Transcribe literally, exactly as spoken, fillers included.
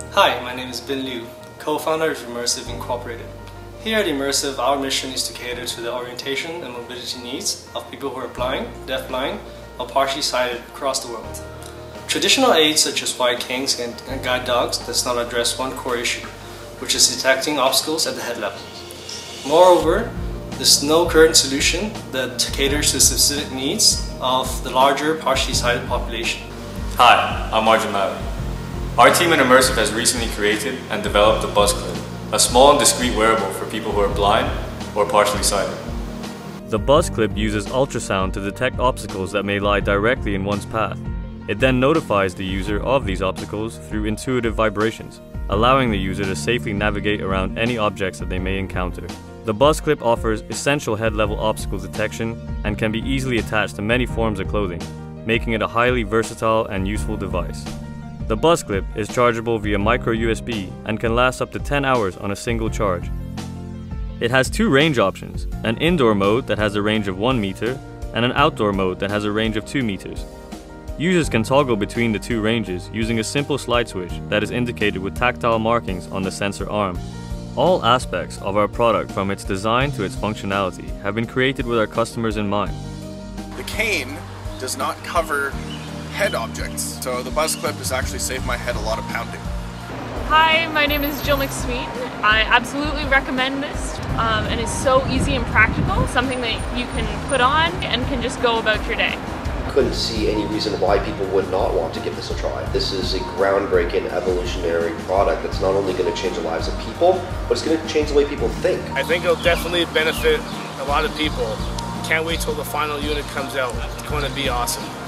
Hi, my name is Bin Liu, co-founder of iMerciv Incorporated. Here at iMerciv, our mission is to cater to the orientation and mobility needs of people who are blind, deafblind, or partially sighted across the world. Traditional aids such as white canes and guide dogs does not address one core issue, which is detecting obstacles at the head level. Moreover, there's no current solution that caters to the specific needs of the larger partially sighted population. Hi, I'm Arjun Mali. Our team at iMerciv has recently created and developed the BuzzClip, a small and discreet wearable for people who are blind or partially sighted. The BuzzClip uses ultrasound to detect obstacles that may lie directly in one's path. It then notifies the user of these obstacles through intuitive vibrations, allowing the user to safely navigate around any objects that they may encounter. The BuzzClip offers essential head-level obstacle detection and can be easily attached to many forms of clothing, making it a highly versatile and useful device. The BuzzClip is chargeable via micro U S B and can last up to ten hours on a single charge. It has two range options, an indoor mode that has a range of one meter and an outdoor mode that has a range of two meters. Users can toggle between the two ranges using a simple slide switch that is indicated with tactile markings on the sensor arm. All aspects of our product, from its design to its functionality, have been created with our customers in mind. The cane does not cover head objects, so the BuzzClip has actually saved my head a lot of pounding. Hi, my name is Jill McSween. I absolutely recommend this, um, and it's so easy and practical, something that you can put on and can just go about your day. Couldn't see any reason why people would not want to give this a try. This is a groundbreaking, evolutionary product that's not only going to change the lives of people, but it's going to change the way people think. I think it'll definitely benefit a lot of people. Can't wait till the final unit comes out. It's going to be awesome.